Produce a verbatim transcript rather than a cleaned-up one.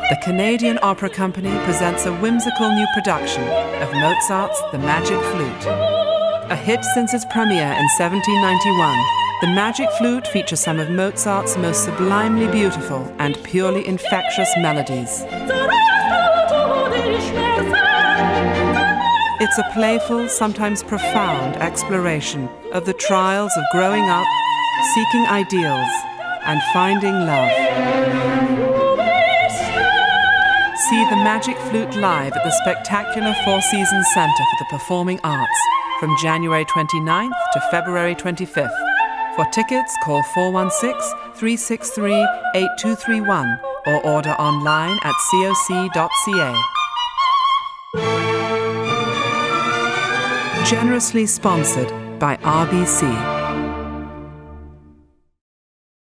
the Canadian Opera Company presents a whimsical new production of Mozart's The Magic Flute. A hit since its premiere in seventeen ninety-one, The Magic Flute features some of Mozart's most sublimely beautiful and purely infectious melodies. It's a playful, sometimes profound exploration of the trials of growing up, seeking ideals, and finding love. See The Magic Flute live at the spectacular Four Seasons Centre for the Performing Arts from January twenty-ninth to February twenty-fifth. For tickets, call four one six, three six three, eight two three one or order online at coc dot c a. Generously sponsored by R B C.